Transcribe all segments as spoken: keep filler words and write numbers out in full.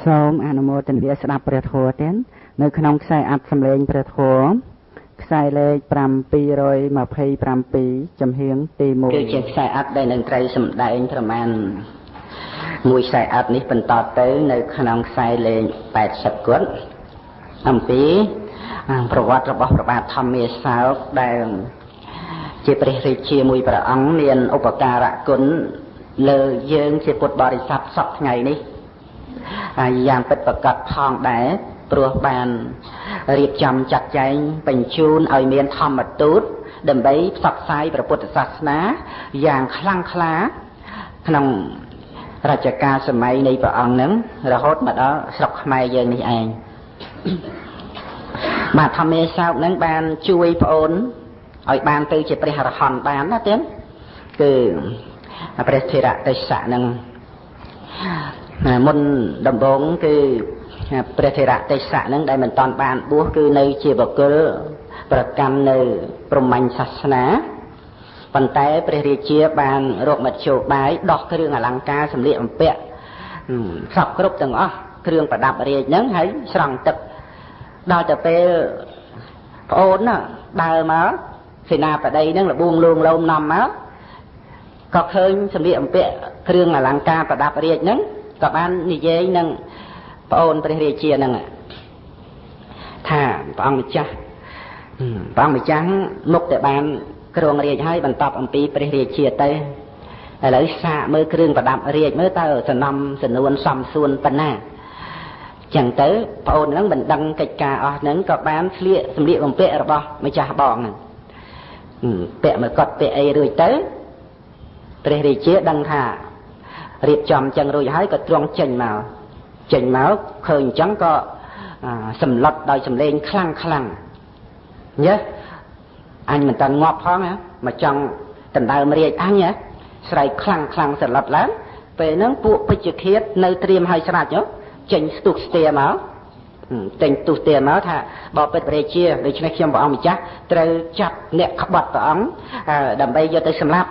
សូមអនុមោទនាស្ដាប់ព្រះធម៌ទាំងនៅក្នុងខ្សែអត្ថសម្លេងព្រះធម៌ខ្សែលេខប្រាំពីររយម្ភៃប្រាំពីរចំហៀងទីមួយគឺជាខ្សែអត្ថដែលនឹងត្រូវសម្ដែងប្រមាណមួយខ្សែអត្ថនេះបន្តទៅនៅក្នុងខ្សែលេខแปดสิบគត់អំពីប្រវត្តិរបស់ព្រះបាទធម្មមាសោកដែលជាព្រះរាជាមួយព្រះអង្គមានឧបការៈគុណលើយើងជាពុទ្ធបរិស័ទសពថ្ងៃនេះហើយយ៉ាងពិតប្រាកដផងដែរព្រោះបានរៀបចំចាត់ចែងបញ្ជូនឲ្យមានធម្មទូតដើម្បីផ្សព្វផ្សាយព្រះពុទ្ធសាសនាយ៉ាងខ្លាំងក្លាក្នុងរជ្ជកាលសម័យនៃព្រះអង្គនឹងរហូតមកដល់ស្រុកខ្មែរយើងនេះឯងបាទធម្មមាសោកនឹងបានជួយប្អូនឲ្យបានទៅជាព្រះអរហន្តបានណាទេគឺព្រះធិរៈទេសៈនឹងមុនដំបូងគឺព្រះធិរៈទេសៈនឹងដែលមិនតាន់បានបួសគឺនៅជាបុគ្គលប្រកាន់នៅព្រហ្មញ្ញសាសនាប៉ុន្តែព្រះរាជាបានរកមធ្យោបាយដោះគ្រឿងអលង្ការសម្លៀកបំពាក់សពគ្រប់ទាំងអស់គ្រឿងប្រដាប់រាជហ្នឹងហើយស្រង់ទឹកដល់ទៅពេលប្អូនណាដើរមកសេនាបតីហ្នឹងលបួងលួងលោមនាំមកក៏ឃើញសម្លៀកបំពាក់គ្រឿងអលង្ការប្រដាប់រាជហ្នឹងក៏បាននិយាយនឹងប្អូនព្រះរាជាហ្នឹងថាព្រះអង្គម្ចាស់ព្រះអង្គម្ចាស់មុខតែបានគ្រងរាជហើយបន្តអំពីព្រះរាជាទៅឥឡូវសាកមើលគ្រឿងប្រដាប់រាជមើលតើសំណំសនួនសំសួនប៉ុណ្ណាចឹងទៅប្អូនហ្នឹងមិនដឹងកិច្ចការអស់ហ្នឹងក៏បានស្លៀកសម្លៀកបំពាក់របស់ម្ចាស់បងហ្នឹងពាក់មកកត់ពាក់អីរួចទៅព្រះរាជាដឹងថារៀបចំចឹងរួចហើយក៏ទ្រង់ចេញមកចេញមកឃើញអញ្ចឹងក៏សម្លុតដោយសម្លេងខ្លាំងខ្លាំងញ៉េអញមិនតាន់ងាប់ផងហ៎មកចង់ដណ្ដើមរាជអញហ៎ស្រែកខ្លាំងខ្លាំងសន្លត់ឡើងពេលហ្នឹងពួកពេជ្ជឃាតនៅត្រៀមឲ្យស្រាច់ហ៎ចេញស្ទុះស្ទាមកចេញទុះស្ទាមកថាបបិទ្ធព្រះរាជាដូច្នេះខ្ញុំព្រះអង្គម្ចាស់ត្រូវចាប់អ្នកក្បត់ព្រះអង្គដើម្បីយកទៅសម្លាប់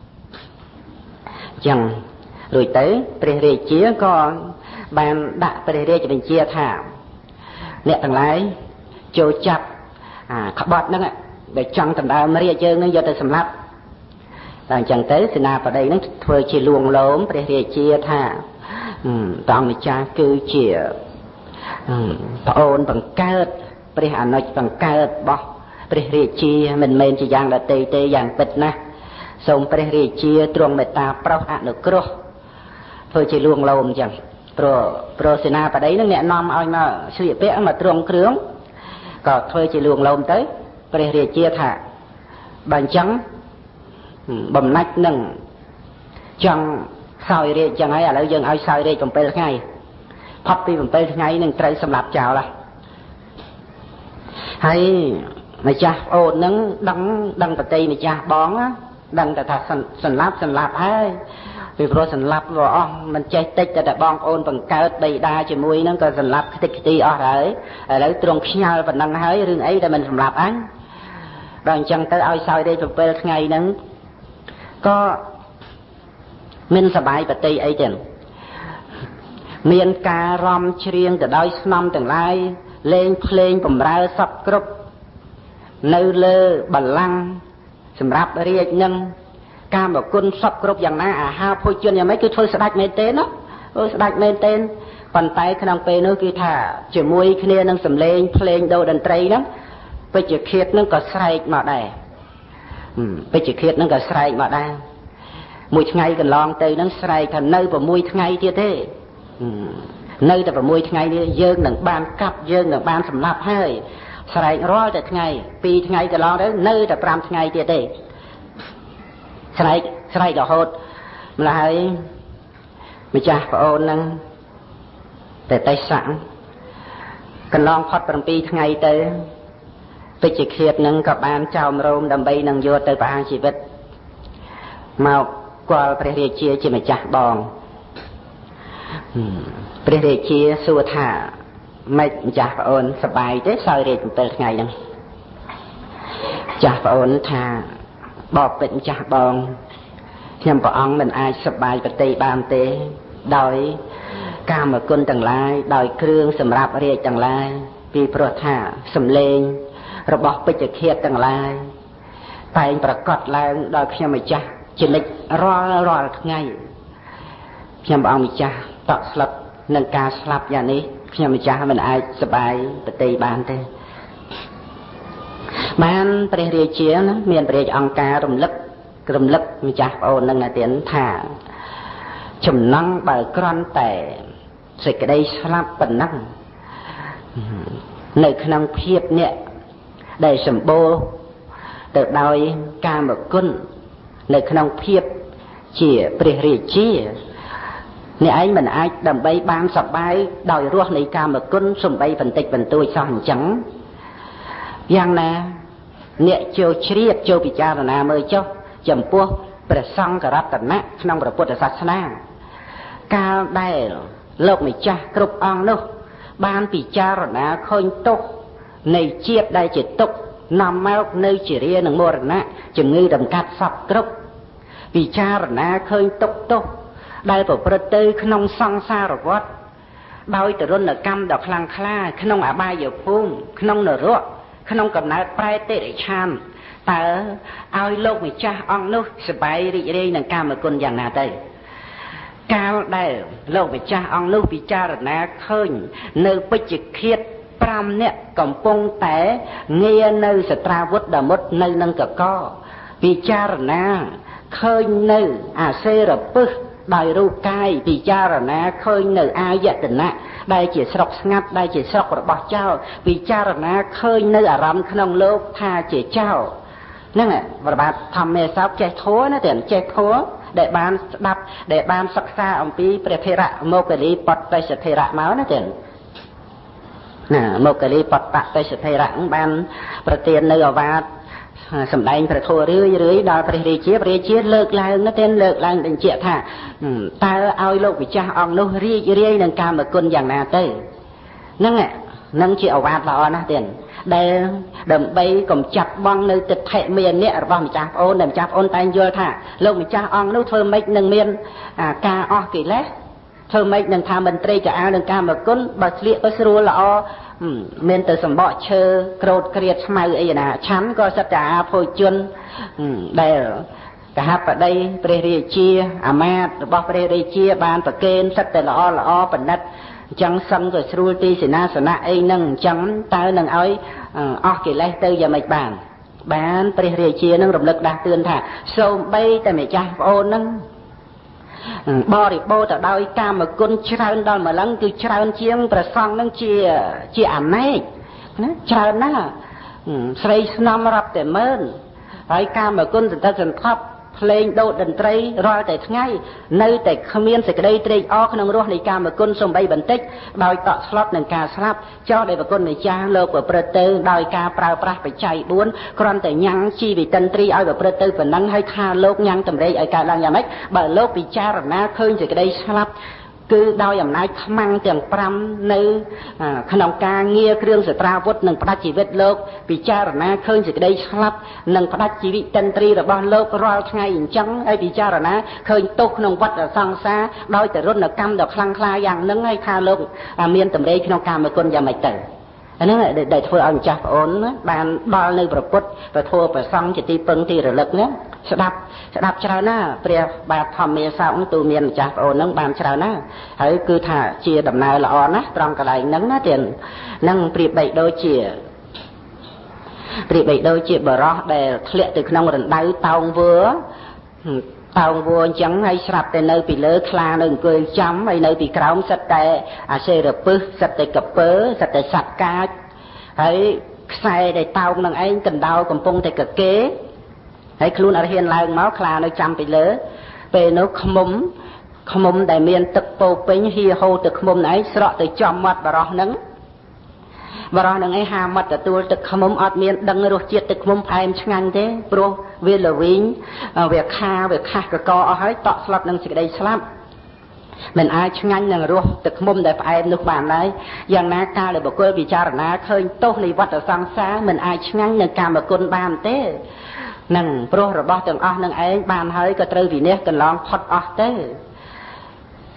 ចឹងរួចទៅព្រះរាជាក៏បានដាក់ព្រះរាជបញ្ជាថាអ្នកទាំងឡាយចូលចាប់ក្បត់ហ្នឹងដែលចង់ដណ្ដើមរាជយើងនឹងយកទៅសម្លាប់តែអញ្ចឹងទៅសេនាបតីនឹងធ្វើជាលួងលោមព្រះរាជាថាព្រះអង្គម្ចាស់គឺជាប្អូនបង្កើតព្រះអនុជបង្កើតរបស់ព្រះរាជាមិនមែនជាយ៉ាងដទៃទេយ៉ាងពិតណាស់សូមព្រះរាជាទ្រង់មេត្តាប្រោសអនុគ្រោះធ្វើជាលួងលោមអញ្ចឹងព្រោះព្រោះសេនាបតីនឹងអ្នកនាំឲ្យមកស្លៀកពាក់មកទ្រង់គ្រឿងក៏ធ្វើជាលួងលោមទៅព្រះរាជាថាបើអញ្ចឹងបំណាច់នឹងចង់សោយរាជអញ្ចឹងហើយឥឡូវយើងឲ្យសោយរាជ7ថ្ងៃផុតពី7ថ្ងៃនឹងត្រូវសម្លាប់ចោលហើយម្ចាស់អូននឹងដឹងដឹងប្រតិម្ចាស់បងដឹងតែថាសន្លាប់សន្លាប់ហើយពីព្រោះសន្លាប់ក៏អស់មិនចេះតិចតែតែបងប្អូនបង្កើតបិតាជាមួយនឹងក៏សន្លាប់ខ្ទេចខ្ទីអស់ហើយឥឡូវទ្រង់ខ្ញាល់ប៉ុណ្ណឹងហើយរឿងអីដែលមិនសម្លាប់អញដល់អញ្ចឹងទៅឲ្យសោយរាជ7ថ្ងៃហ្នឹងក៏មានសបាយបតិអីទៀតមានការរំច្រៀងទៅដោយស្នំទាំងឡាយលេងភ្លេងបំរើសពគ្រប់នៅលើបល្ល័ង្កសម្រាប់រាជនឹងកាមគុណសពគ្រប់យ៉ាងណាអាហារភោជនយ៉ាងម៉េចគឺធ្វើស្ដេចមែនទេណាអឺស្ដេចមែនទេប៉ុន្តែក្នុងពេលនោះគឺថាជាមួយគ្នានឹងសំឡេងភ្លេងដូរតន្ត្រីហ្នឹងពេជ្ជឃាតហ្នឹងក៏ស្រែកមកដែរពេជ្ជឃាតហ្នឹងក៏ស្រែកមកដែរមួយថ្ងៃកន្លងទៅហ្នឹងស្រែកថានៅ6ថ្ងៃទៀតទេនៅតែ6ថ្ងៃនេះយើងនឹងបានកាប់យើងនឹងបានសម្លាប់ហើយស្រែករាល់តែថ្ងៃ2ថ្ងៃកន្លងទៅនៅតែ5ថ្ងៃទៀតទេស្រែកស្រែករហូតម្ល៉េះហើយម្ចាស់ប្អូនហ្នឹងតែទេសៈកន្លងផុត7ថ្ងៃទៅពេជ្ជឃាតហ្នឹងក៏បានចោមរោមដើម្បីនឹងយកទៅប្រហារជីវិតមកគាល់ព្រះរាជាជាម្ចាស់បងព្រះរាជាសួរថាម៉េចម្ចាស់ប្អូនសប្បាយទេសោយរាជ7ថ្ងៃហ្នឹងចាស់ប្អូនថាបបិទ្ធម្ចាស់បងខ្ញុំព្រះអង្គមិនអាចសប្បាយប្រតិបានទេដោយកាមគុណទាំងឡាយដោយគ្រឿងសម្រាប់រាជទាំងឡាយពីព្រោះថាសំឡេងរបស់ពេជ្ជឃាតទាំងឡាយតែងប្រកាសឡើងដល់ខ្ញុំម្ចាស់ជានិច្ចរាល់រាល់ថ្ងៃខ្ញុំព្រះអង្គម្ចាស់តក់ស្លុតនឹងការស្លាប់យ៉ាងនេះខ្ញុំម្ចាស់មិនអាចសប្បាយប្រតិបានទេបានព្រះរាជាណាមានព្រះរាជអង្គការរំលឹករំលឹកម្ចាស់ប្អូននឹងណាទៀតថាចំណងបើក្រន់តែសេចក្តីស្លាប់ប៉ុណ្ណឹងនៅក្នុងភាពនេះដែលសម្បូរទៅដោយកាមគុណនៅក្នុងភាពជាព្រះរាជាអ្នកឯងមិនអាចដើម្បីបានសប្បាយដោយរស់នៃកាមគុណសំបីបន្តិចបន្តួចសោះអញ្ចឹងយ៉ាងណាអ្នកចូលជ្រាបចូលពិចារណាមើលចុះចំពោះព្រះសង្ឃរតនៈក្នុងព្រះពុទ្ធសាសនាកាលដែលលោកម្ចាស់គ្រប់អង្គនោះបានពិចារណាឃើញទុក្ខនៃជាតិដែលជាទុក្ខនាំមកនៅជារានិងមរណៈជំងឺដំកាត់សពគ្រប់ពិចារណាឃើញទុក្ខទោសដែលប្រព្រឹត្តទៅក្នុងសង្សារវដ្តដោយទរណកម្មដ៏ខ្លាំងក្លាក្នុងអបាយភូមិក្នុងនរកក្នុងកំណើតប្រែតិរិឆានតើឲ្យលោកម្ចាស់អង្គនោះសប្បាយរីករាយនឹងកាមគុណយ៉ាងណាទៅកាលដែលលោកម្ចាស់អង្គនោះពិចារណាឃើញនៅពេជ្ជឃាតប្រាំនាក់កំពុងតែងារនៅសត្រាវុធដ៏មុតនៅនឹងកកពិចារណាឃើញនៅអាសេរពឹសដោយរូបកាយពិចារណាឃើញនៅអាយតនៈដែលជាស្រុកស្ងាត់ដែលជាស្រុករបស់ចៅពិចារណាឃើញនៅអារម្មណ៍ក្នុងលោកថាជាចៅហ្នឹងប្របាទធម្មមេសោកចេះធัวណាតែចេះធัวដែលបានស្ដាប់ដែលបានសិក្សាអំពីព្រះធរៈមោគលីបតេសធរៈមកណាតែណាមោគលីបតេសធរៈបានប្រទាននៅអាវាទសម្ដែងព្រះធម៌រឿយរឿយដល់ព្រះរាជាព្រះរាជាលើកឡើងណាទេលើកឡើងបញ្ជាក់ថាតើឲ្យលោកម្ចាស់អង្គនោះរីករាយនឹងកាមគុណយ៉ាងណាទៅហ្នឹងហ្នឹងជាអាវាទល្អណាស់ទៀតដែលដើម្បីកំចាត់បងនៅទិដ្ឋិមានៈរបស់ម្ចាស់ប្អូនដែលម្ចាស់ប្អូនតែងយល់ថាលោកម្ចាស់អង្គនោះធ្វើម៉េចនឹងមានការអស់កិលេសធ្វើម៉េចនឹងថាមន្ត្រីកអាលនឹងកាមគុណបើស្លៀកទៅស្រួលល្អមានទៅសម្បកឈើក្រោតក្រៀតស្មៅអីណាឆាន់ក៏សិតតែអាភោជនដែលកហបតីព្រះរាជាអាមាត្យរបស់ព្រះរាជាបានប្រគេនសិតតែល្អល្អបណ្ឌិតអញ្ចឹងសឹងក៏ស្រួលទីសេនាសនៈអីហ្នឹងអញ្ចឹងតើនឹងឲ្យអស់កិលេសទៅយ៉ាងម៉េចបានបានព្រះរាជានឹងរំលឹកដាស់តឿនថាសូម្បីតែម្ចាស់ប្អូនហ្នឹងបរិបូរទៅដោយកាមគុណច្រើនដល់ម្លឹងគឺច្រើនជាងព្រះសង្ឃនឹងជាជាអនេកណាច្រើនណាស់ស្រីស្នំរាប់តែម៉ឺនហើយកាមគុណសន្តិសន្ធប់ភ្លេងដូតតន្ត្រីរាល់តែថ្ងៃនៅតែគ្មានសេចក្តីត្រេកអរក្នុងរស់នៃកាមគុណសំបីបន្តិចដោយតក់ស្លុតនឹងការស្លាប់ចោលដែលប្រគុណម្ចាស់លោកប្រព្រឹត្តទៅដោយការប្រើប្រាស់បច្ច័យបួនគ្រាន់តែញ៉ាំងជីវិតន្ត្រីឲ្យប្រព្រឹត្តទៅប៉ុណ្ណឹងហើយថាលោកញ៉ាំងតម្រេកឲ្យកើតឡើងយ៉ាងម៉េចបើលោកពិចារណាឃើញសេចក្តីស្លាប់គឺដោយអំណាចខ្មាំងទាំងប្រាំនៅក្នុងការងារគ្រឿងសត្រាវុធនិងផ្ដាច់ជីវិតលោកពិចារណាឃើញសេចក្តីស្លាប់និងផ្ដាច់ជីវិតតន្ត្រីរបស់លោករាល់ថ្ងៃអញ្ចឹងហើយពិចារណាឃើញទោសក្នុងវដ្តសង្សារដោយទរណកម្មដ៏ខ្លាំងក្លាយ៉ាងហ្នឹងហើយថាលោកមានតម្រេក្នុងកាមគុណយ៉ាងម៉េចទៅអាហ្នឹងដែលធ្វើឲ្យម្ចាស់ប្អូនបានដល់នៅប្រពុតប្រធัวប្រសង់ជាទីពឹងទីរលឹកហ្នឹងស្ដាប់ស្ដាប់ច្រើនណាស់ព្រះបាទធម្មមេសោកទូមានម្ចាស់ប្អូនហ្នឹងបានច្រើនណាស់ហើយគឺថាជាដំណើរល្អណាស់ត្រង់កន្លែងហ្នឹងណាទៀតហ្នឹងប្រៀបបីដូចជាប្រៀបបីដូចជាបរោះដែលធ្លាក់ទៅក្នុងរណ្ដៅតោងវើតោងវើអញ្ចឹងហើយស្រាប់តែនៅពីលើខ្លានៅអង្គុយចាំហើយនៅពីក្រោមសិតតែអាសេរពឹសសិតតែកពើសិតតែសត្វកាចហើយខ្សែដែលតោងនឹងឯងកណ្ដោកំពុងតែកគេហើយខ្លួនអត់ហ៊ានឡើងមកខ្លានៅចាំពីលើពេលនោះខ្មុំខ្មុំដែលមានទឹកពោពេញហៀហូរទឹកខ្មុំឯងស្រក់ទៅចំមាត់បរោះហ្នឹងបរោះហ្នឹងឯងហាមាត់ទទួលទឹកខ្មុំអត់មានដឹងរសជាតិទឹកខ្មុំផ្អែមឆ្ងាញ់ទេព្រោះវាល្វីងវាខាវាខាស់កកអស់ហើយតក់ស្លាប់នឹងសេចក្តីស្លាប់មិនអាចឆ្ងាញ់នឹងរសទឹកខ្មុំដែលផ្អែមនោះបានឡើយយ៉ាងណាកាលដែលបុគ្គលពិចារណាឃើញទោសនៃវដ្តសង្សារមិនអាចឆ្ងាញ់នឹងកាមគុណបានទេនឹងព្រោះរបស់ទាំងអស់នឹងឯងបានហើយក៏ត្រូវវិនិច្ឆ័យកន្លងផុតអស់ទៅ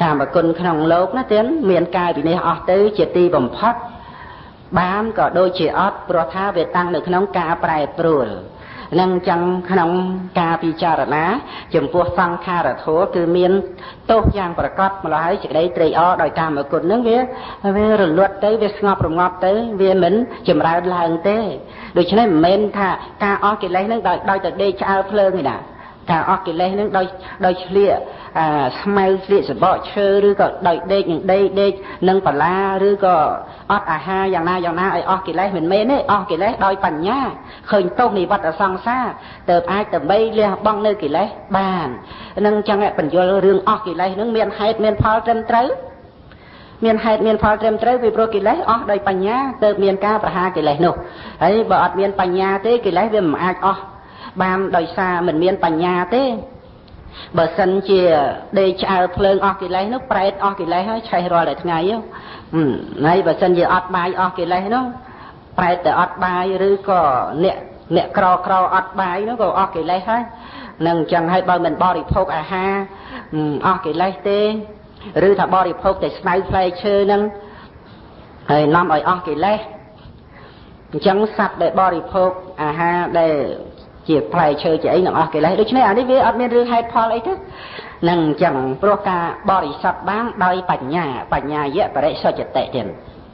កាមគុណក្នុងលោកណាទៀតមានកាយវិនិច្ឆ័យអស់ទៅជាទីបំផុតបានក៏ដូចជាអត់ព្រោះថាវាតាំងនៅក្នុងការប្រែប្រួលនឹងចឹងក្នុងការពិចារណាចំពោះសង្ខារធម៌គឺមានទោសយ៉ាងប្រកបម្ល៉េះហើយសេចក្តីត្រេកអរដោយកាមគុណនឹងវាវារលត់ទៅវាស្ងប់រងាប់ទៅវាមិនចម្រើនឡើងទេដូច្នេះមិនមែនថាការអស់កិលេសនឹងដោយដោយតែដេកឆ្អើភ្លើងទេណាការអស់កិលេសនឹងដោយដោយឆ្លៀកអាស្មៅឆ្លៀកសបកឈើឬក៏ដោយដេកនឹងដេកដេកនឹងបលាឬក៏អត់អាហារយ៉ាងណាយ៉ាងណាឲ្យអស់កិលេសមិនមែនទេអស់កិលេសដោយបញ្ញាឃើញទោសនៃវដ្តសង្សារទើបអាចដើម្បីលះបង់នៅកិលេសបាននឹងចឹងបញ្យល់រឿងអស់កិលេសនឹងមានហេតុមានផលត្រឹមត្រូវមានហេតុមានផលត្រឹមត្រូវពីព្រោះកិលេសអស់ដោយបញ្ញាទើបមានការប្រហារកិលេសនោះហើយបើអត់មានបញ្ញាទេកិលេសវាមិនអាចអស់បានដោយសារមិនមានបញ្ញាទេបើសិនជាដេកឆ្អើភ្លើងអស់កិលេសនោះប្រែតអស់កិលេសហើយឆេះរាល់តែថ្ងៃហើយបើសិនជាអត់បាយអស់កិលេសនោះប្រែតតែអត់បាយឬក៏អ្នកអ្នកក្រក្រអត់បាយនោះក៏អស់កិលេសហើយនឹងអញ្ចឹងហើយបើមិនបរិភោគអាហារអស់កិលេសទេឬថាបរិភោគតែស្មៅផ្លែឈើហ្នឹងហើយនាំឲ្យអស់កិលេសអញ្ចឹងសត្វដែលបរិភោគអាហារដែលជាផ្លែឈើជាអីនឹងអស់កិលេសដូច្នេះអានេះវាអត់មានរឿងហេតុផលអីទេនឹងអញ្ចឹងព្រោះការបរិសុទ្ធបានដោយបញ្ញាបញ្ញាយៈបរិសុទ្ធតិទៀត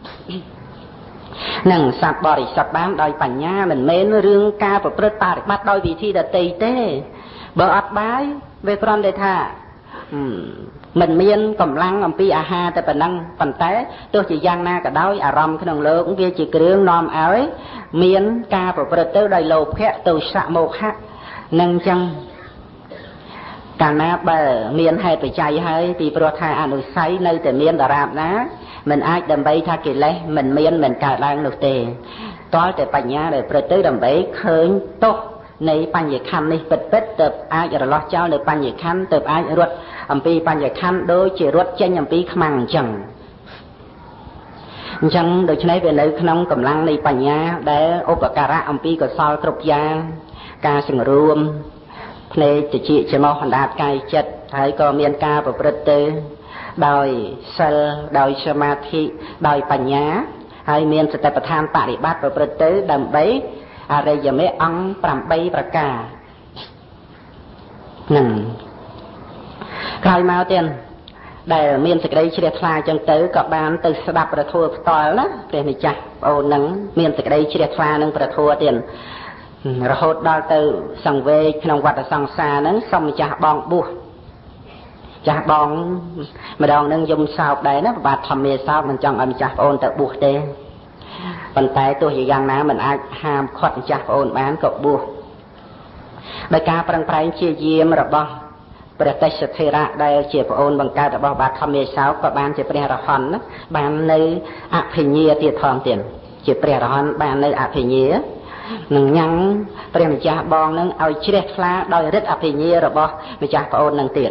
នឹងសត្វបរិសុទ្ធបានដោយបញ្ញាមិនមែនរឿងការប្រព្រឹត្តបរិបត្តិដោយវិធីដទៃទេបើអត់បាយវាគ្រាន់តែថាមិនមានកម្លាំងអំពីអាហារតែប៉ុណ្ណឹងប៉ុន្តែទោះជាយ៉ាងណាក៏ដោយអារម្មណ៍ក្នុងលោកវាជាគ្រឿងនាំឲ្យមានការប្រព្រឹត្តទៅដោយលោភៈទោសៈមោហៈនឹងចឹងកាលណាបើមានហេតុបច្ច័យហើយពីព្រោះថាអនុស័យនៅតែមានដរាបណាមិនអាចដើម្បីថាកិលេសមិនមានមិនកើតឡើងនោះទេតលតែបញ្ញាដែលប្រព្រឹត្តទៅដើម្បីឃើញទោសនៃបញ្ញខណ្ឌនេះពិតពិតទៅអាចរលាស់ចោលនៅបញ្ញខណ្ឌទៅអាចរត់អំពីបញ្ញខណ្ឌដូចជារត់ចេញអំពីខ្មាំងអញ្ចឹងអញ្ចឹងដូច្នេះវានៅក្នុងកម្លាំងនៃបញ្ញាដែលឧបការៈអំពីកុសលគ្រប់យ៉ាងការសង្រួមភ្នែកតិចច្រមុះអណ្ដាតកាយចិត្តហើយក៏មានការប្រព្រឹត្តទៅដោយសិលដោយសមាធិដោយបញ្ញាហើយមានសតិប្បដ្ឋានបរិបត្តិប្រព្រឹត្តទៅដើម្បីអរិយមគ្គអង្គប្រាំបីប្រការនឹងក្រោយមកទៀតដែលមានសេចក្តីជ្រះថ្លាចឹងទៅក៏បានទៅស្ដាប់ព្រះធម៌ផ្ទាល់ណាព្រះម្ចាស់បងអូននឹងមានសេចក្តីជ្រះថ្លានឹងព្រះធម៌ទៀតរហូតដល់ទៅសង្វេគក្នុងវដ្តសង្សារហ្នឹងសូមម្ចាស់បងបួសចាស់បងម្ដងនឹងយំសោកដែរណាប្របាទធម្មាសោកមិនចង់ឲ្យម្ចាស់បងអូនទៅបួសទេប៉ុន្តែទោះជាយ៉ាងណាមិនអាចហាមឃាត់ម្ចាស់បងអូនបានក៏បួសដោយការប្រឹងប្រែងជាយាមរបស់ព្រះតេជថេរៈដែលជាប្អូនបង្កើតរបស់បាទធម្មាសោកក៏បានជាព្រះរហន្តណាបាននៅអភិញ្ញាទៀតផងទៀតជាព្រះរហន្តបាននៅអភិញ្ញានឹងញ៉ាំងព្រះម្ចាស់បងនឹងឲ្យជ្រះថ្លាដោយឫទ្ធិអភិញ្ញារបស់ម្ចាស់ប្អូននឹងទៀត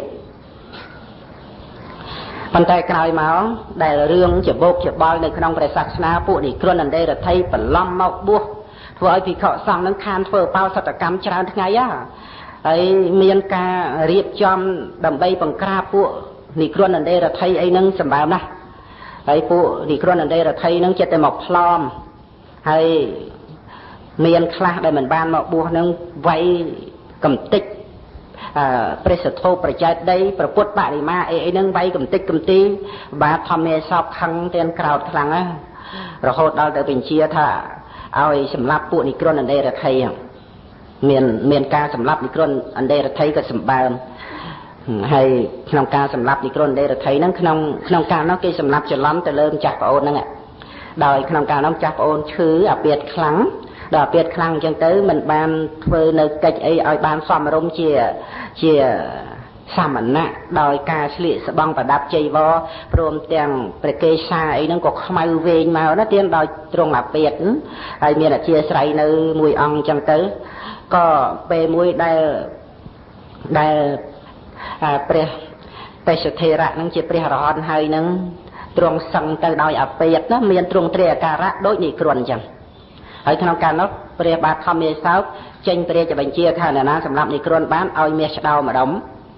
ប៉ុន្តែក្រោយមកដែលរឿងច្បោកច្បល់នៅក្នុងព្រះសាសនាពួកនិក្រនអន្តេរដ្ឋីបន្លំមកបួសធ្វើឲ្យភិក្ខុសង្ឃនឹងខានធ្វើបោសតកម្មច្រើនថ្ងៃហ่าហើយមានការរៀបចំដើម្បីបង្ក្រាបពួកនិក្រនអន្តេរដ្ឋីអីហ្នឹងសម្បើមណាស់ហើយពួកនិក្រនអន្តេរដ្ឋីហ្នឹងចិត្តតែមកផ្លอมហើយមានខ្លះដែលមិនបានមកបួសហ្នឹងវាយកំតិចព្រះសទ្ធោប្រជែកដីប្រពុតបរិមាអីអីហ្នឹងវាយកំតិចកំទីបាទធម្មាសោកខឹងទាំងក្រោតខ្លាំងណារហូតដល់ទៅបញ្ជាថាឲ្យសម្លាប់ពួកនិក្រនអន្តេរដ្ឋីមានមានការសម្លាប់និក្រនអន្តេរដ្ឋីក៏សម្បើមហើយក្នុងការសម្លាប់និក្រនអន្តេរដ្ឋីហ្នឹងក្នុងក្នុងការនោះគេសម្លាប់ច្រឡំទៅលើម្ចាស់ប្អូនហ្នឹងដោយក្នុងការនោះម្ចាស់ប្អូនឈឺអាពាធខ្លាំងដល់អាពាធខ្លាំងអញ្ចឹងទៅមិនបានធ្វើនៅកិច្ចអីឲ្យបានសមរម្យជាជាសាមណៈដោយការស្លៀកស្បង់ប្រដាប់ចីវរព្រមទាំងព្រះកេសាអីហ្នឹងក៏ខ្មៅវែងមកណាទៀនដោយត្រង់អាពាធហើយមានអធិស្ឋ័យនៅមួយអង្គអញ្ចឹងទៅក៏ពេលមួយដែលដែលព្រះតេជថេរៈហ្នឹងជាព្រះរហន្តហើយហ្នឹងទ្រង់សឹងទៅដោយអាពាធណាមានទ្រង់ត្រីអាការៈដូចនិក្រនអញ្ចឹងហើយក្នុងកាលនោះព្រះបាទធម្មាសោកចេញព្រះរាជបញ្ជាថាអ្នកណាសម្រាប់និក្រនបានឲ្យមាសឆ្ដោម្ដុំ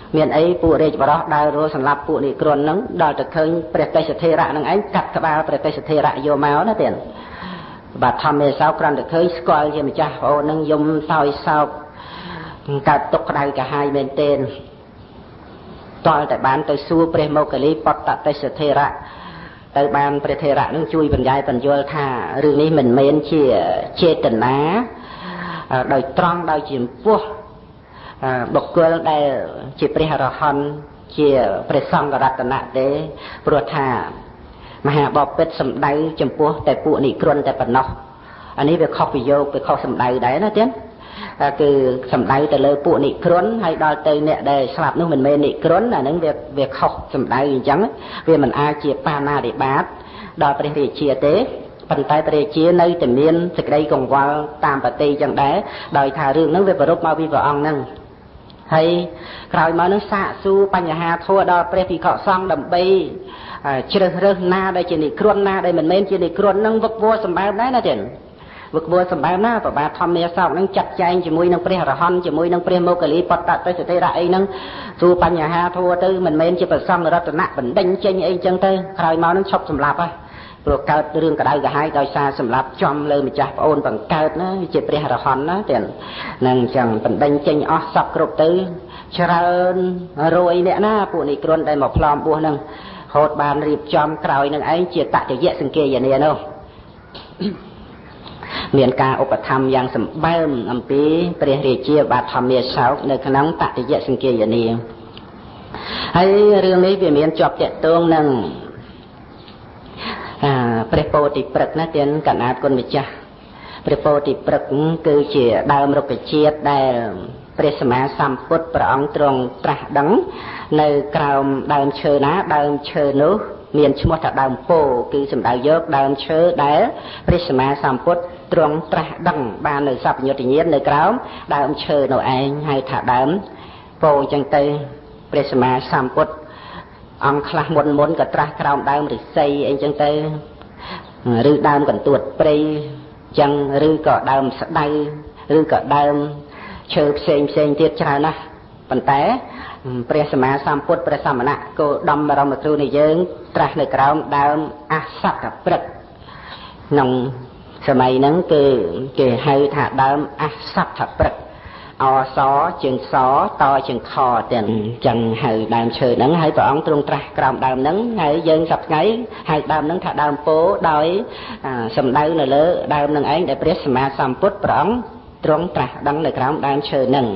miền ấy phụ rê bà đó đào rồi sẵn lập phụ nị cron nâng đòi thực khơi bề tây sẽ thê rạ nâng ấy cắt cái bao bề tây sẽ thê rạ vô máu đó tiền bà thầm mê sao còn được khơi squal gì mà cha ô nâng dùng sao sao cả tục đây cả hai bên tên toàn tại bán tới xua bề mâu cái lý bọt tạ tây sẽ thê rạ tới ban bề thê rạ nâng chui bằng dài bằng vô thà rừng ní mình mến chia chê tình á đời tròn đời chìm vua bậc quân đây chỉ bề rò hòn chỉ bề song cái đặt nạ để bùa thà mà hà bọc bết sầm đáy chìm vua tại phụ nị cron tại phần nọ anh ấy việc học video việc học sầm đáy đấy nó tiếng cứ sầm đáy từ lời phụ nị cron hay đòi từ nè để sạp nước mình mê nị cron là những việc việc học sầm đáy chẳng vì mình ai chỉ pana để bát đòi bề chia tế phần tay bề chia nơi tìm miên thực đây còn qua tam bát tây chẳng đấy đòi thà rương nó về bờ rốt mau vi vào ông nâng hay rồi mà nó xạ suปัญหา thua đo pre phi khọ xong đầm bay chưa rơ na đây chỉ nị cron na đây mình men chỉ nị cron nâng vực vua sầm bao đấy nó tiền vực vua sầm bao na và bà thom mẹ sao nâng chặt chay chỉ mui nâng pre rà hon chỉ mui nâng pre mô cái lý bát tạ tới sẽ ra ấy nâng suปัญหา thua tư mình men chỉ bờ xong rồi đó nặng mình đánh chơi ấy chân tư rồi mà nó chọc sầm lạp á rồi cao rương cả đây cả hai đôi xa sầm lạp chom lơ mình chặt ôn bằng cao nó chỉ pre rà hon nó tiền nâng chẳng mình đánh chơi ó sọc cột tư chả rồi nè na phụ nị cron đây một plom bùa nâng hột bàn riệp chom còi nâng ấy chia tạ để dễ sinh kê vậy nè đâu miền ca ốc tham yang sầm bơm âm pí pre rì chia bát tham miệt sáu nơi khả năng tạ để dễ sinh kê vậy nè hay riêng này về miền chọp chạy tương nâng à prepo thì bật nát tiền cả nát con bị cha prepo thì bật cứ chỉ đào một cái chiết đâyព្រះសម្មាសម្ពុទ្ធព្រះអង្គទ្រង់ត្រាស់ដឹងនៅក្រោមដើមឈើណាដើមឈើនោះមានឈ្មោះថាដើមពោគឺសំដៅយកដើមឈើដែលព្រះសម្មាសម្ពុទ្ធទ្រង់ត្រាស់ដឹងបាននៅសព្វញ្ញុតញ្ញាណនៅក្រោមដើមឈើនោះឯងហៅថាដើមពោអញ្ចឹងទៅព្រះសម្មាសម្ពុទ្ធអង្គខ្លះមុនមុនក៏ត្រាស់ក្រោមដើមឫស្សីអីចឹងទៅឬដើមកន្ទួតព្រៃចឹងឬក៏ដើមស្ដៅឬក៏ដើមឈើផ្សេងផ្សេងទៀតច្រើនណាស់ប៉ុន្តែព្រះសម្មាសម្ពុទ្ធព្រះសមណៈគោដំបរមគ្រូនៃយើងត្រាស់នៅក្រោមដើមអសត្តព្រឹកក្នុងសម័យហ្នឹងគឺគេហៅថាដើមអសត្តព្រឹកអសជើងសតជើងខទាំងចឹងហៅដើមឈើហ្នឹងហើយព្រះអង្គទ្រង់ត្រាស់ក្រោមដើមហ្នឹងហើយយើងសប្ថ្ងៃហៅដើមហ្នឹងថាដើមពោដោយសំដៅនៅលើដើមហ្នឹងឯងដែលព្រះសម្មាសម្ពុទ្ធព្រះអង្គទ្រង់ត្រាស់ដឹងនៅក្រោមដើមឈើហ្នឹង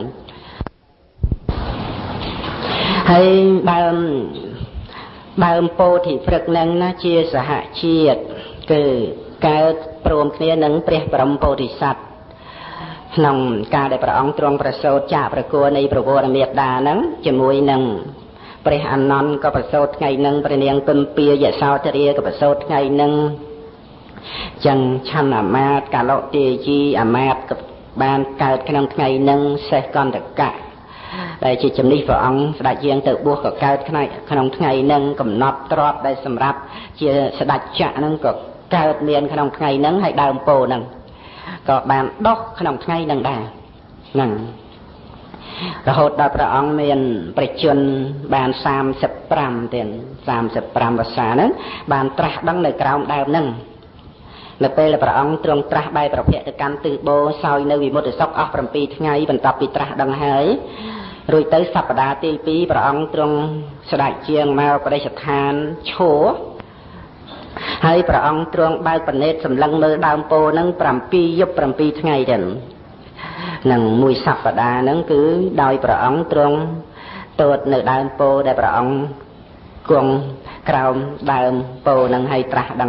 ហើយដើមដើមពោធិព្រឹកហ្នឹងណាជាសហជាតិគឺកើតព្រមគ្នានឹងព្រះបរមពោធិសត្វក្នុងការដែលព្រះអង្គទ្រង់ប្រសូតចាកប្រគួរនៃប្រវរមេត្តាហ្នឹងជាមួយនឹងព្រះអានន្ទក៏ប្រសូតថ្ងៃហ្នឹងព្រះនាងពិម្ពាយសោទរាក៏ប្រសូតថ្ងៃហ្នឹងចឹងឆន្ទអាមាត្យកាលុទាជីអាមាត្យក៏បានកើតក្នុងថ្ងៃហ្នឹងសេះកន្តកៈដែលជាជំនិះព្រះអង្គស្ដេចយាងទៅបួសក៏កើតក្នុងក្នុងថ្ងៃហ្នឹងកំណត់ទ្របដែលសម្រាប់ជាស្ដេចចក្រហ្នឹងក៏កើតមានក្នុងថ្ងៃហ្នឹងហើយដើមពោហ្នឹងក៏បានដុះក្នុងថ្ងៃហ្នឹងដែរហ្នឹងរហូតដល់ព្រះអង្គមានប្រជជនបានសាមសិបប្រាំទៀតសាមសិបប្រាំវស្សាហ្នឹងបានត្រាស់ដឹងនៅក្រោមដើមហ្នឹងនៅពេលព្រះអង្គទ្រង់ត្រាស់បែរប្រភពទៅកាន់ទិសបូសោយនៅវិមុតសុខអស់ប្រាំពីរថ្ងៃបន្ទាប់ពីត្រាស់ដឹងហើយរួចទៅសប្តាហ៍ទីពីរព្រះអង្គទ្រង់ស្ដេចជាងមកបដិស្ថានឈរហើយព្រះអង្គទ្រង់បើកបណេតសម្លឹងមើលដើមពោហ្នឹងប្រាំពីរយប់ប្រាំពីរថ្ងៃទៅនឹងមួយសប្តាហ៍ហ្នឹងគឺដោយព្រះអង្គទ្រង់ទតនៅដើមពោដែលព្រះអង្គគង់ក្រោមដើមពោហ្នឹងហើយត្រាស់ដឹង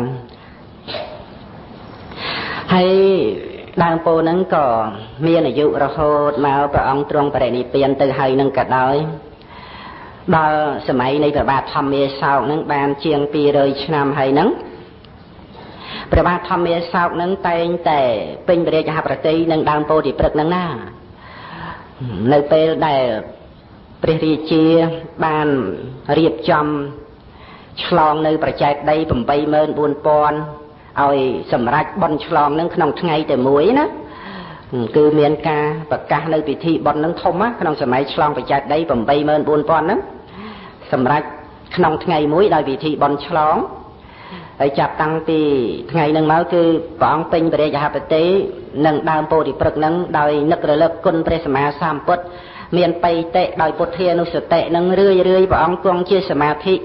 ហើយដើមពោហ្នឹងក៏មានអាយុរហូតមកព្រះអង្គទ្រង់បរិនិព្វានទៅហើយនឹងក៏ដោយដល់សម័យនៃព្រះបាទធម្មាសោកហ្នឹងបានជាងពីររយឆ្នាំហើយហ្នឹងព្រះបាទធម្មាសោកហ្នឹងតែងតែពេញព្រះរាជហឫទ័យនឹងដើមពោធិព្រឹក្សហ្នឹងណានៅពេលដែលព្រះរាជាបានរៀបចំឆ្លងនៅប្រជែកដី84000ឲ្យសម្រេចបន់ឆ្លងនឹងក្នុងថ្ងៃតែមួយណា cứ miền ca và ca nơi vị thị bọn nâng thông á trong sớm máy chlong phải chạy đây bầm bay mơn buôn con đó sầm rạch trong ngày mũi đòi vị thị bọn chlong ấy chặt tăng thì ngày nâng máu cứ bọn pin về đây giả hạt tế nâng đam po thì bật nâng đòi nực rồi lập quân presma sam put miền tây tệ đòi bột thiên nó sửa tệ nâng rươi rươi bọn con chia sma thị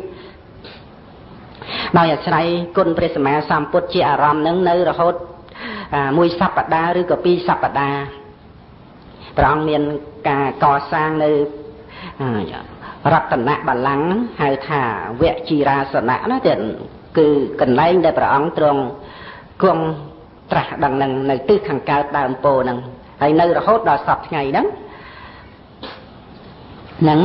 đòi sai quân presma sam put chia aram nâng nơi rồi hốt mùi sắp bạc đáឬក៏ពីរសប្តាហ៍ព្រះអង្គមានការកសាងនៅរតនបល្ល័ង្កហៅថាវជីរាសនៈណាទៀតគឺកន្លែងដែលព្រះអង្គទ្រង់គង់ត្រាស់ដឹងនឹងនៅទិសខាងកើតដើមពោហ្នឹងហើយនៅរហូតដល់សប្តាហ៍ថ្ងៃហ្នឹងហ្នឹង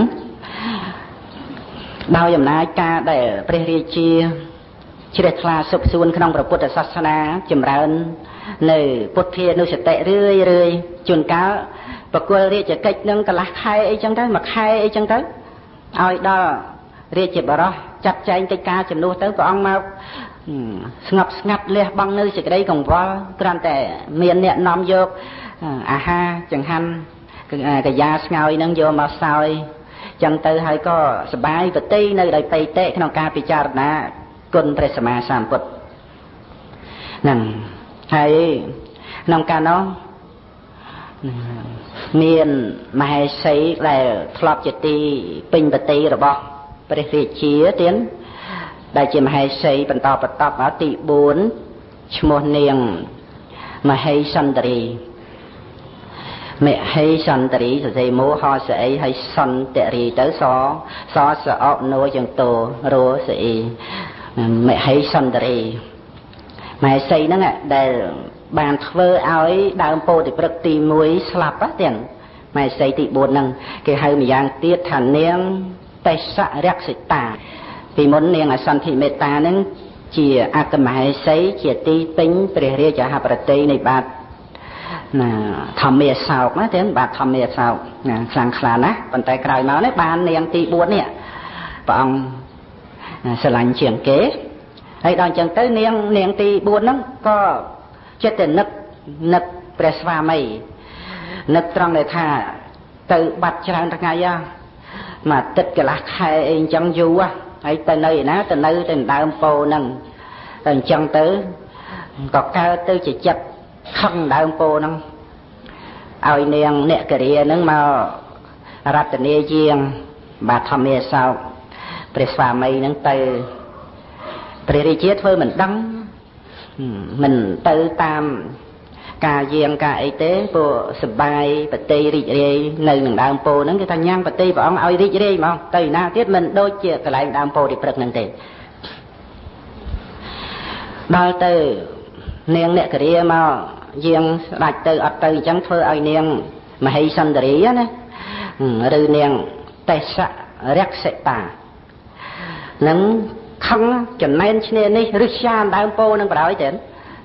ដោយអំណាចការដែលព្រះរាជាជ្រះថ្លាសុខសួនក្នុងព្រះពុទ្ធសាសនាចម្រើននៅពុទ្ធានុសតិរឿយរឿយជួនកាលបកុលរាជកិច្ចនឹងកន្លះខែអីចឹងទៅមួយខែអីចឹងទៅឲ្យដល់រាជបរោះចាត់ចែងកិច្ចការជំនួសទៅព្រះអង្គមកស្ងប់ស្ងាត់លះបង់នៅសេចក្តីកង្វល់គ្រាន់តែមានអ្នកនាំយកអាហារចង្ហាន់កាយាស្ងោយនឹងយកមកសោយចឹងទៅហើយក៏សបាយប្រតិនៅដោយបៃតេក្នុងការពិចារណាគុណព្រះសម្មាសម្ពុទ្ធហ្នឹងហើយក្នុងកាលនោះមានមហេសីដែលធ្លាប់ជាទីពេញបតីរបស់ព្រះរាជាទៀតដែលជាមហេសីបន្តបន្តមកទីបួនឈ្មោះនាងមហេសន្តរីមហេសន្តរីសរសេរមោហសអីហើយសន្តរីទៅសសសអណូយ៉ាងតោរោសអីមហេសន្តរីមហេសីហ្នឹងដែលបានធ្វើឲ្យដើមពោធិព្រឹក្សទីមួយស្លាប់ហ្នឹងមហេសីទីបួនហ្នឹងគេហៅម្យ៉ាងទៀតថានាងបេសរក្សិតាពីមុននាងអសន្ធិមេត្តាហ្នឹងជាអគ្គមហេសីជាទីពេញព្រះរាជហប្រតិនៃបាទណាធម្មាសោកណាទៀតបាទធម្មាសោកណាខ្លាំងខ្លាណាស់ប៉ុន្តែក្រោយមកនេះបាននាងទីបួននេះព្រះអង្គស្រឡាញ់ជាងគេហើយដល់អញ្ចឹងទៅនាងនាងទីបួនហ្នឹងក៏ចិត្តតែនឹកនឹកព្រះស្វាមីនឹកត្រង់ដែលថាទៅបាត់ច្រើនថ្ងៃហ៎មួយអាទិត្យកន្លះខែអីអញ្ចឹងយូរហើយទៅនៅឯណាទៅនៅទៅដើមពោហ្នឹងតែអញ្ចឹងទៅក៏កើតទៅជាចិត្តខឹងដើមពោហ្នឹងឲ្យនាងអ្នកករិយាហ្នឹងមករតនាយាងបាទធម្មាសោកព្រះស្វាមីហ្នឹងទៅព្រះរាជាធ្វើមិនដឹងមិនទៅតាមការយាងការអីទេព្រោះសបាយបតីរីករាយនៅនឹងដើមពោហ្នឹងគេថាញ៉ាំបតីព្រះអង្គឲ្យរីករាយហ្មងទៅណាទៀតមិនដូចជាកន្លែងដើមពោទីព្រឹកហ្នឹងទេដល់ទៅនាងអ្នកករិយាមកយាងស្ដាច់ទៅអត់ទៅអញ្ចឹងធ្វើឲ្យនាងមហេសន្តរីណាឬនាងតេសរក្សិតានឹងខឹងចំណែនឈ្នានេះឬရှာនដើមពោនឹងបដ ாய் ទេ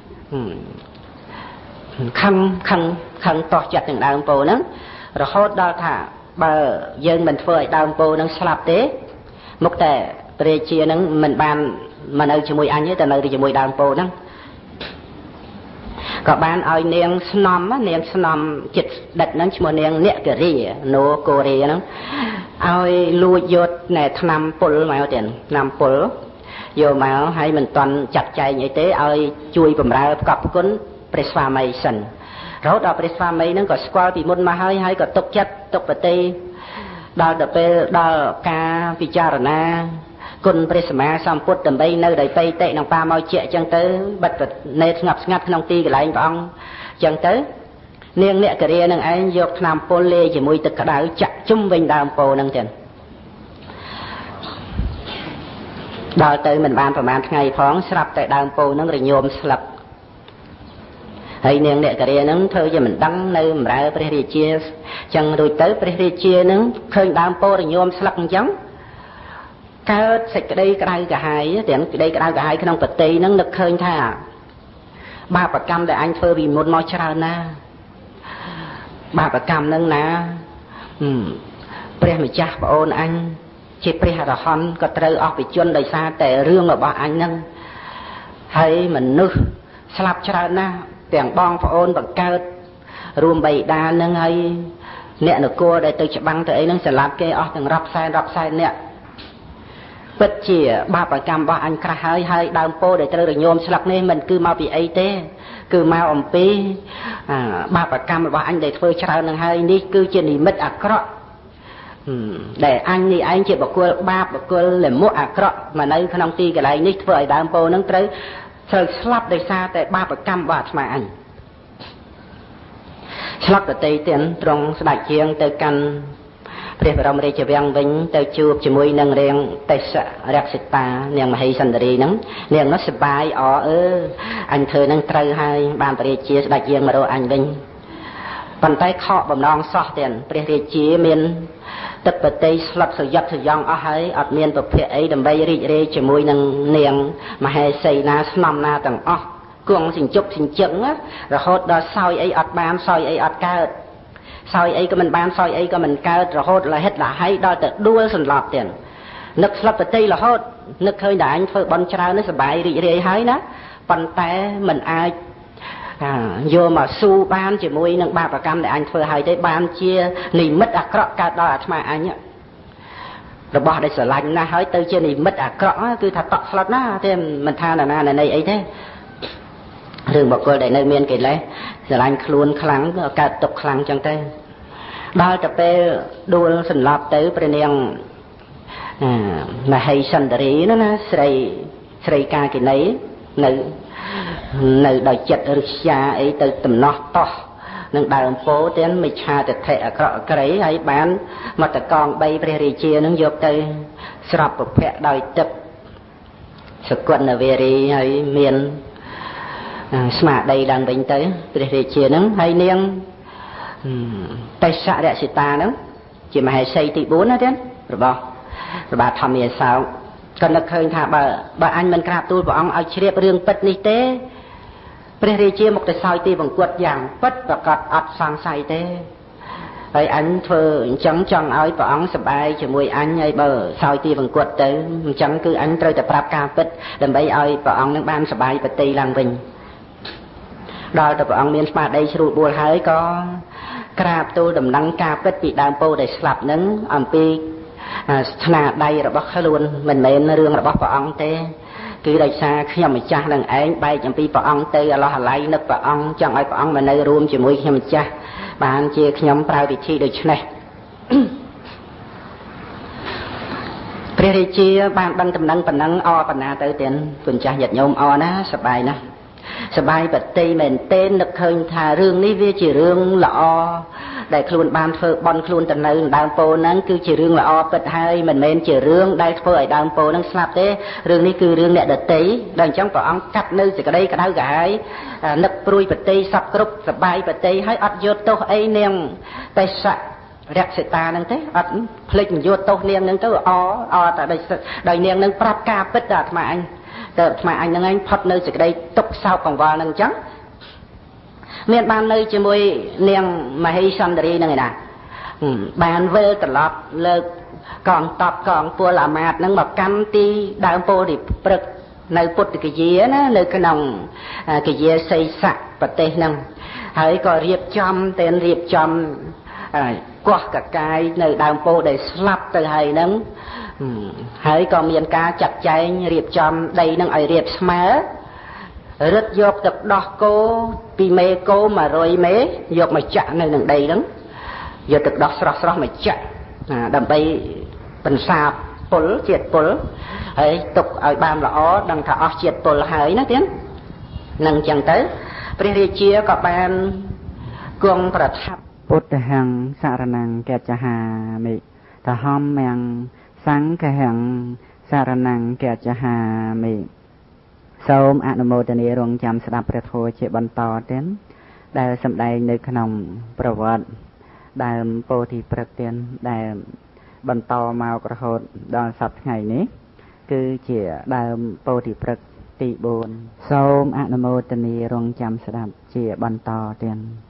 ខឹងខឹងខឹងតោះចិត្តនឹងដើមពោហ្នឹងរហូតដល់ថាបើយើងមិនធ្វើឲ្យដើមពោហ្នឹងស្លាប់ទេមុខតែព្រះជាហ្នឹងមិនបានមកនៅជាមួយអញទេតែនៅជាមួយដើមពោហ្នឹងក៏បានឲ្យនាងស្នំនាងស្នំចិត្តដិតហ្នឹងឈ្មោះនាងអ្នកករិយាណូកូរ៉េហ្នឹងឲ្យលួចយកណែថ្នាំពុលមកទៀតថ្នាំពុលយកមកហើយមិនតន់ចាត់ចែងអីទេឲ្យជួយបម្រើប្រកបគុណព្រះស្វាមីសិនរហូតដល់ព្រះស្វាមីហ្នឹងក៏ស្គាល់ពីមុនមកហើយហើយក៏ទុកចិត្តទុកប្រតិដល់ទៅពេលដល់ការពិចារណាគុណព្រះសម្មាសម្ពុទ្ធដើម្បីនៅដោយបៃតេនឹងប៉ាមកជាអញ្ចឹងទៅបិទនៅស្ងាត់ស្ងាត់ក្នុងទីកន្លែងព្រះអង្គអញ្ចឹងទៅនាងអ្នកករិយានឹងឯងយកថ្នាំពុលលាយជាមួយទឹកក្តៅចាក់ជុំវិញដើមពោហ្នឹងទៀតដល់ទៅមិនបានប្រហែលថ្ងៃផងស្រាប់តែដើមពោហ្នឹងរញោមស្លឹកហើយនាងអ្នកករិយាហ្នឹងធ្វើជាមិនដឹងនៅបម្រើព្រះរាជាអញ្ចឹងរួចទៅព្រះរាជាហ្នឹងឃើញដើមពោរញោមស្លឹកអញ្ចឹងកើតសេចក្តីក្តៅក្រហាយទាំងក្តីក្តៅក្រហាយក្នុងប្រតិហ្នឹងនឹកឃើញថាបាបកម្មដែលអញធ្វើពីមុនមកច្រើនណាស់បាបកម្មហ្នឹងណាព្រះម្ចាស់ប្អូនអញជាព្រះអរហន្តក៏ត្រូវអស់វិជនដោយសារតែរឿងរបស់អញហ្នឹងហើយមនុស្សស្លាប់ច្រើនណាស់ទាំងបងប្អូនបង្កើតរួមបីដានឹងហើយអ្នកនគរដែលទៅច្បាំងទៅអីនឹងសម្លាប់គេអស់ទាំងរាប់សែនរាប់សែនអ្នកពិតជាបាបកម្មរបស់អញក្រាស់ហើយហើយដើមពោដែលត្រូវរញោមស្លឹកនេះមិនគឺមកពីអីទេគឺមកអំពីបាបកម្មរបស់អញដែលធ្វើច្រើននឹងហើយនេះគឺជានិមិត្តអាក្រក់ដែលអញនេះឯងជាបុគ្គលបាបបុគ្គលល្មុខអាក្រក់មកនៅក្នុងទីកន្លែងនេះធ្វើឲ្យដើមពោនឹងត្រូវត្រូវស្លាប់ដោយសារតែបាបកម្មរបស់អាត្មាអញឆ្លប់តន្ត្រីទៀតត្រង់ស្ដេចជាងទៅកាន់ព្រះបរមរាជវាំងវិញទៅជួបជាមួយនឹងរាងទេសរក្សិតានាងមហេសន្ទរីហ្នឹងនាងនោះសប្បាយអអឺអញធ្វើនឹងត្រូវហើយបានព្រះរាជាស្ដេចជាងមករកអញវិញប៉ុន្តែខកបំណងសោះទៀតព្រះរាជាមានទឹកប្រទេសស្លុតសយត់សយងអស់ហើយអត់មានប្រភពអីដើម្បីរីករាយជាមួយនឹងនាងមហេសីណាស្នំណាទាំងអស់គង់សិញ្ជប់សិញ្ជឹងរហូតដល់សោយអីអត់បានសោយអីអត់កើតសោយអីក៏មិនបានសោយអីក៏មិនកើតរហូតលហិតលហៃដល់ទៅដួលសន្លប់ទៀតនឹកស្លាប់ប្រតិរហូតនឹកឃើញតែអញធ្វើបន់ច្រើននេះសប្បាយរីករាយហើយណាប៉ុន្តែមិនអាចយកមកស៊ូបានជាមួយនឹងបាបកម្មដែលអញធ្វើហើយទេបានជានិមិត្តអាក្រក់កើតដល់អាត្មាអញរបស់ដែលស្រឡាញ់ណាស់ហើយទៅជានិមិត្តអាក្រក់គឺថាតក់ស្លុតណាទេមិនថាណាណាណីអីទេរឿងបុគ្គលដែលនៅមានកិលេសស្រឡាញ់ខ្លួនខ្លាំងកើតទុកខ្លាំងចឹងទៅដល់ទៅពេលដួលសន្លប់ទៅព្រះនាងមហេសន្ទរីនោះណាស្រីស្រីកាគិនីនៅនៅដោយចិត្តរិះសាអីទៅតំណោះតោះនឹងដើមពោទៀតមិឆាទិដ្ឋិអក្រក់អក្រីហើយបានមកតកងបីព្រះរាជានឹងយកទៅស្រាប់ប្រភពដោយទឹកសកលនវេរីហើយមានស្មារតីឡើងវិញទៅព្រះរាជានឹងហើយនាងទេសរក្សិតានឹងជាមហេសីទីបួនណាទៀតរបស់ព្រះបាទធម្មាសោកក៏នឹកឃើញថាបើបើអញមិនក្រាបទូលព្រះអង្គឲ្យជ្រាបរឿងពិតនេះទេព្រះរាជាមកទៅសោយទីបង្គត់យ៉ាងពិតប្រកបអត់សង្ស័យទេហើយអញធ្វើអញ្ចឹងចង់ឲ្យព្រះអង្គសប្បាយជាមួយអញហើយបើសោយទីបង្គត់ទៅអញ្ចឹងគឺអញត្រូវតែប្រាប់ការពិតដើម្បីឲ្យព្រះអង្គនឹងបានសប្បាយប្រតិឡើងវិញដល់តែព្រះអង្គមានស្មារតីជ្រួលបួលហើយក៏ក្រាបទូលដំណឹងការពិតពីដើមពោដែលស្លាប់នឹងអំពីស្នាដៃរបស់ខ្លួនមិនមែនរឿងរបស់ព្រះអង្គទេគឺដោយសារខ្ញុំម្ចាស់នឹងឯងបែកអំពីព្រះអង្គទៅអឡោះអាល័យនឹកព្រះអង្គចង់ឲ្យព្រះអង្គមកនៅរួមជាមួយខ្ញុំម្ចាស់បានជាខ្ញុំប្រើវិធីដូចនេះព្រះរាជាបានដឹងដំណឹងប៉ុណ្ណឹងអរបណ្ណាទៅទៀតគុណចាស់ញាតិញោមអរណាសប្បាយណាស់សប្បាយបតិមែនទេនឹកឃើញថារឿងនេះវាជារឿងល្អដែលខ្លួនបានធ្វើបន់ខ្លួនទៅនៅដើមពោហ្នឹងគឺជារឿងល្អពិតហើយមិនមែនជារឿងដែលធ្វើឲ្យដើមពោហ្នឹងស្លាប់ទេរឿងនេះគឺរឿងអ្នកដតីដល់អញ្ចឹងព្រះអង្គកាត់នៅសេចក្តីក្តៅក្រហាយនឹកព្រួយបតិសពគ្រប់សប្បាយបតិហើយអត់យកទោសអីនាងទេសរក្សិតាហ្នឹងទេអត់ភ្លេចយកទោសនាងហ្នឹងទៅអអតែដោយនាងហ្នឹងប្រាប់ការពិតដល់អាត្មាអញទៅអាត្មាអញហ្នឹងឯងផុតនៅសេចក្តីទុក្ខសោកកង្វល់ហ្នឹងអញ្ចឹងមានបាននៅជាមួយនាងមហេសន្ទរីហ្នឹងឯណាបានវិលត្រឡប់លើកកងតបកងពលអាមាត្យហ្នឹងមកកាន់ទីដើមពោធិព្រឹក្សនៅពុទ្ធគយាណានៅក្នុងគយាសីស័កប្រទេសហ្នឹងហើយក៏រៀបចំតែនរៀបចំកោះកកាយនៅដើមពោដែលស្លាប់ទៅហើយហ្នឹងហើយក៏មានការចាត់ចែងរៀបចំដីហ្នឹងឲ្យរៀបស្មើរឹតយកទឹកដោះគោពីមេគោមួយរយមេយកមកចាក់នៅនឹងដីហ្នឹងយកទឹកដោះស្រស់ស្រស់មកចាក់ដើម្បីបន្សាបពុលជាតិពុលហើយទុកឲ្យបានល្អដឹងថាអស់ជាតិពុលហើយណាទៀតនឹងអញ្ចឹងទៅព្រះរាជាក៏បានគង់ប្រថាប់ពុទ្ធហੰសរណង្កច្ចហាមិតហំមំសង្ឃហੰសរណង្កច្ចហាមិសូមអនុមោទនារងចាំស្ដាប់ព្រះធម៌ជាបន្តទៀតដែលសម្ដែងនៅក្នុងប្រវត្តិដើមពោធិព្រឹក្សទៀតដែលបន្តមករហូតដល់សប្តាហ៍ថ្ងៃនេះគឺជាដើមពោធិព្រឹក្សទីបួនសូមអនុមោទនារងចាំស្ដាប់ជាបន្តទៀត